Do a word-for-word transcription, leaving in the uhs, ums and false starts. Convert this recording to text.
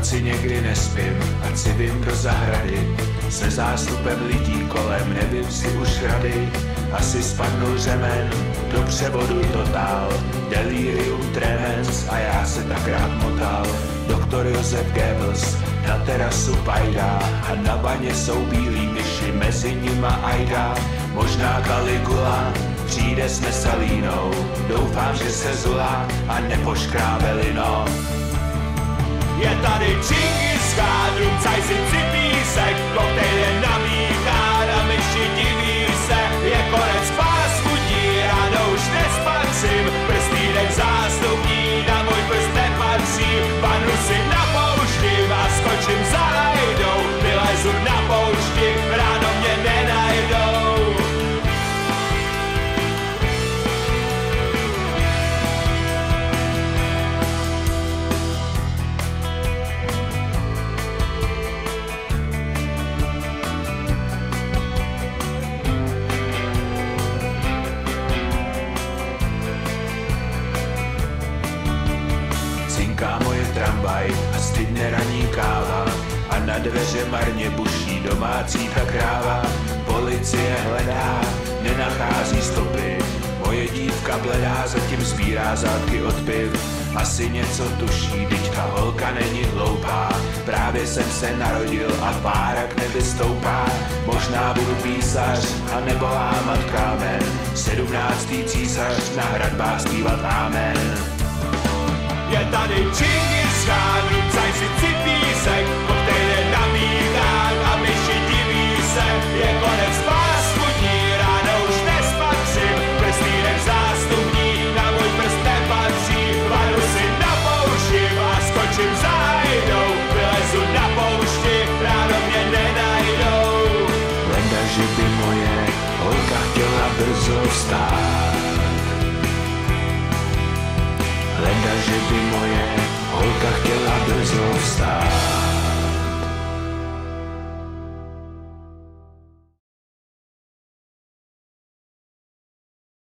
noci někdy nespím, ať si vím do zahrady. Se zástupem lidí kolem nevím si už rady. Asi spadnul řemen do převodu totál. Delirium tremens a já se tak rád motal. Doktor Josef Goebbels na terasu pajdá a na baně jsou bílí myši, mezi nima Aida. Možná Caligula přijde s Messalínou. Doufám, že se zula a nepoškrábe lino. Je tady Čingis Khan, rumcaj si cipísek, koktejl je namíchán a myši diví se. Je konec fast foodí, ráno už nespatřím, prstýnek zástupní na můj prst nepatří. Panu si napouštím a skočím za Aidou, vylezu na poušti, ráno mě nenajdou. Cinká moje tramvaj a stydne raní káva a na dveře marně buší domácí ta kráva. Policie hledá, nenachází stopy, moje dívka bledá, zatím sbírá zátky od piv. Asi něco tuší, teď ta holka není hloupá, právě jsem se narodil a párak nevystoupá. Možná budu písař a nebo lámat kámen, sedmnáctý císař na hradbách zpívat amen. Je tady Čingis Khan, rumcaj si cipísek, koktejl je namíchán a myši diví se. Je konec fast foodní, ráno už nespatřím, prstýnek zástupní na můj prst nepatří. Vanu si napouštím a skočím za Aidou, vylezu na poušti, ráno mě nenajdou. Leda, že by moje holka chtěla brzo vstát, leda, že by moje